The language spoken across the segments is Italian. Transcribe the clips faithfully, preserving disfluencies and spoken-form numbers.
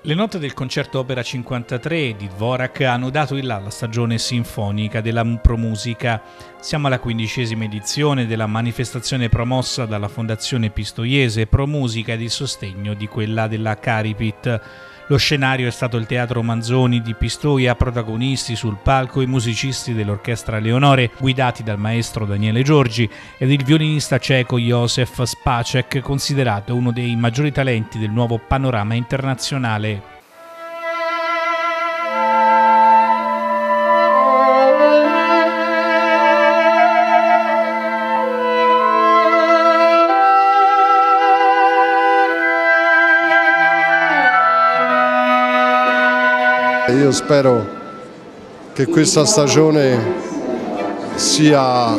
Le note del concerto Opera cinquantatré di Dvorak hanno dato il là alla stagione sinfonica della Promusica. Siamo alla quindicesima edizione della manifestazione promossa dalla Fondazione Pistoiese Promusica ed il sostegno di quella della Caripit. Lo scenario è stato il Teatro Manzoni di Pistoia, protagonisti sul palco i musicisti dell'Orchestra Leonore, guidati dal maestro Daniele Giorgi, ed il violinista ceco Josef Spacek, considerato uno dei maggiori talenti del nuovo panorama internazionale. Io spero che questa stagione sia,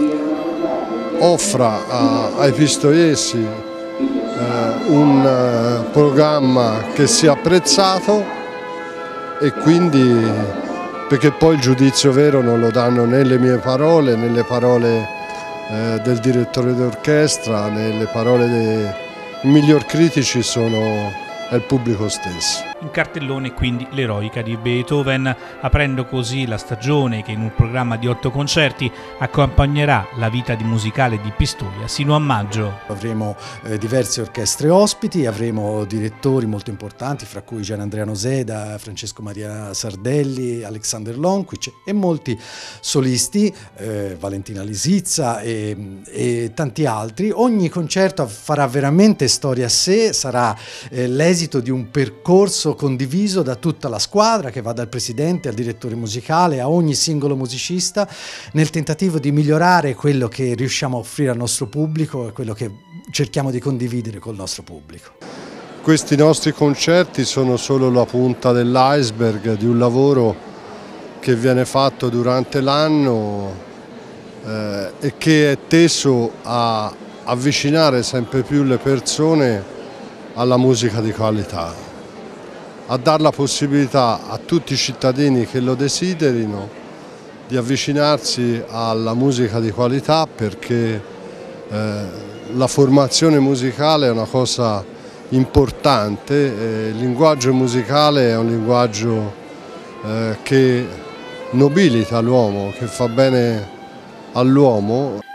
offra a, ai pistoiesi eh, un eh, programma che sia apprezzato, e quindi, perché poi il giudizio vero non lo danno né le mie parole, né le parole eh, del direttore d'orchestra, né le parole dei miglior critici, sono è il pubblico stesso. In cartellone quindi l'Eroica di Beethoven, aprendo così la stagione che in un programma di otto concerti accompagnerà la vita di musicale di Pistoia sino a maggio. Avremo eh, diverse orchestre ospiti, avremo direttori molto importanti, fra cui Gian Andrea Noseda, Francesco Maria Sardelli, Alexander Lonquic e molti solisti, eh, Valentina Lisizza e, e tanti altri. Ogni concerto farà veramente storia a sé, sarà eh, l'esito di un percorso condiviso da tutta la squadra, che va dal presidente al direttore musicale a ogni singolo musicista, nel tentativo di migliorare quello che riusciamo a offrire al nostro pubblico e quello che cerchiamo di condividere col nostro pubblico. Questi nostri concerti sono solo la punta dell'iceberg di un lavoro che viene fatto durante l'anno eh, e che è teso a avvicinare sempre più le persone alla musica di qualità, a dare la possibilità a tutti i cittadini che lo desiderino di avvicinarsi alla musica di qualità, perché eh, la formazione musicale è una cosa importante, eh, il linguaggio musicale è un linguaggio eh, che nobilita l'uomo, che fa bene all'uomo.